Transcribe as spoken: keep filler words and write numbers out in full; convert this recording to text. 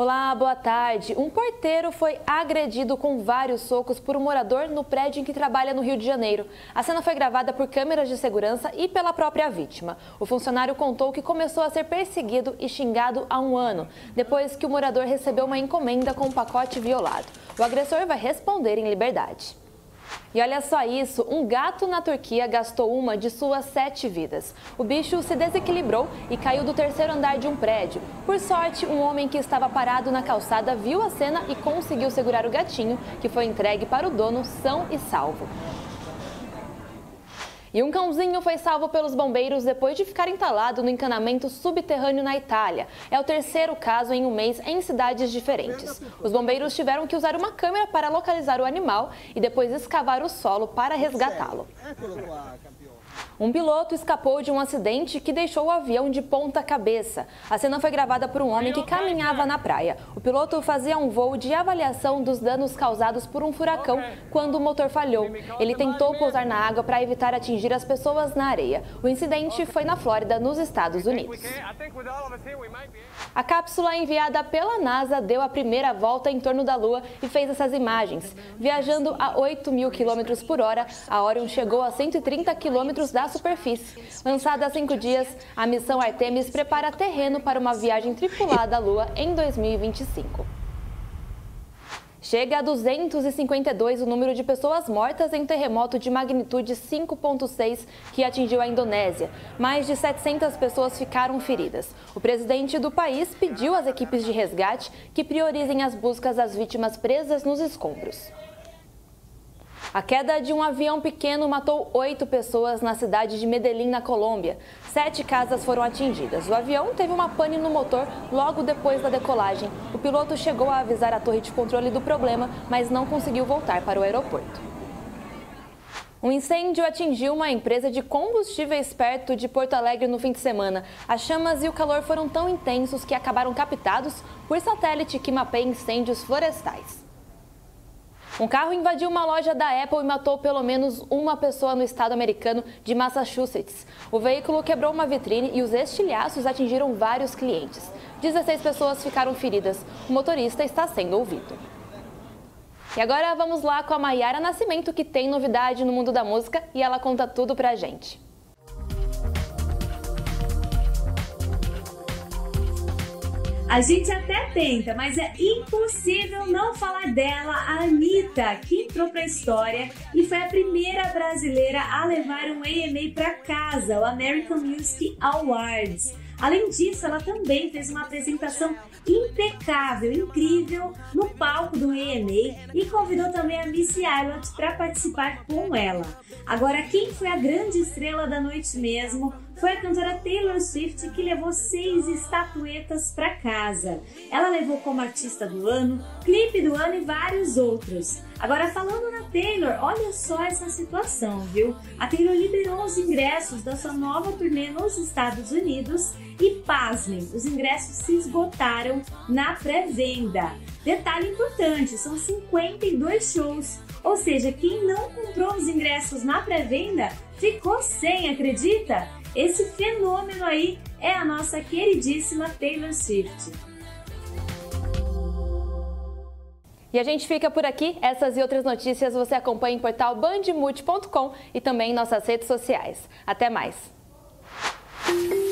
Olá, boa tarde. Um porteiro foi agredido com vários socos por um morador no prédio em que trabalha no Rio de Janeiro. A cena foi gravada por câmeras de segurança e pela própria vítima. O funcionário contou que começou a ser perseguido e xingado há um ano, depois que o morador recebeu uma encomenda com um pacote violado. O agressor vai responder em liberdade. E olha só isso, um gato na Turquia gastou uma de suas sete vidas. O bicho se desequilibrou e caiu do terceiro andar de um prédio. Por sorte, um homem que estava parado na calçada viu a cena e conseguiu segurar o gatinho, que foi entregue para o dono são e salvo. E um cãozinho foi salvo pelos bombeiros depois de ficar entalado no encanamento subterrâneo na Itália. É o terceiro caso em um mês em cidades diferentes. Os bombeiros tiveram que usar uma câmera para localizar o animal e depois escavar o solo para resgatá-lo. Um piloto escapou de um acidente que deixou o avião de ponta cabeça. A cena foi gravada por um homem que caminhava na praia. O piloto fazia um voo de avaliação dos danos causados por um furacão quando o motor falhou. Ele tentou pousar na água para evitar atingir as pessoas na areia. O incidente foi na Flórida, nos Estados Unidos. A cápsula enviada pela NASA deu a primeira volta em torno da Lua e fez essas imagens. Viajando a oito mil quilômetros por hora, a Orion chegou a cento e trinta quilômetros da superfície. Lançada há cinco dias, a missão Artemis prepara terreno para uma viagem tripulada à Lua em dois mil e vinte e cinco. Chega a duzentos e cinquenta e dois o número de pessoas mortas em terremoto de magnitude cinco ponto seis que atingiu a Indonésia. Mais de setecentas pessoas ficaram feridas. O presidente do país pediu às equipes de resgate que priorizem as buscas às vítimas presas nos escombros. A queda de um avião pequeno matou oito pessoas na cidade de Medellín, na Colômbia. Sete casas foram atingidas. O avião teve uma pane no motor logo depois da decolagem. O piloto chegou a avisar a torre de controle do problema, mas não conseguiu voltar para o aeroporto. Um incêndio atingiu uma empresa de combustíveis perto de Porto Alegre no fim de semana. As chamas e o calor foram tão intensos que acabaram captados por satélite que mapeia incêndios florestais. Um carro invadiu uma loja da Apple e matou pelo menos uma pessoa no estado americano de Massachusetts. O veículo quebrou uma vitrine e os estilhaços atingiram vários clientes. dezesseis pessoas ficaram feridas. O motorista está sendo ouvido. E agora vamos lá com a Maiara Nascimento, que tem novidade no mundo da música e ela conta tudo pra gente. A gente até tenta, mas é impossível não falar dela, a Anitta, que entrou para a história e foi a primeira brasileira a levar um A M A para casa, o American Music Awards. Além disso, ela também fez uma apresentação impecável, incrível, no palco do A M A e convidou também a Missy Elliott para participar com ela. Agora, quem foi a grande estrela da noite mesmo foi a cantora Taylor Swift, que levou seis estatuetas para casa. Ela levou como artista do ano, clipe do ano e vários outros. Agora, falando na Taylor, olha só essa situação, viu? A Taylor liberou os ingressos da sua nova turnê nos Estados Unidos e, pasmem, os ingressos se esgotaram na pré-venda. Detalhe importante, são cinquenta e dois shows, ou seja, quem não comprou os ingressos na pré-venda ficou sem, acredita? Esse fenômeno aí é a nossa queridíssima Taylor Swift. E a gente fica por aqui. Essas e outras notícias você acompanha em portal band multi ponto com e também em nossas redes sociais. Até mais!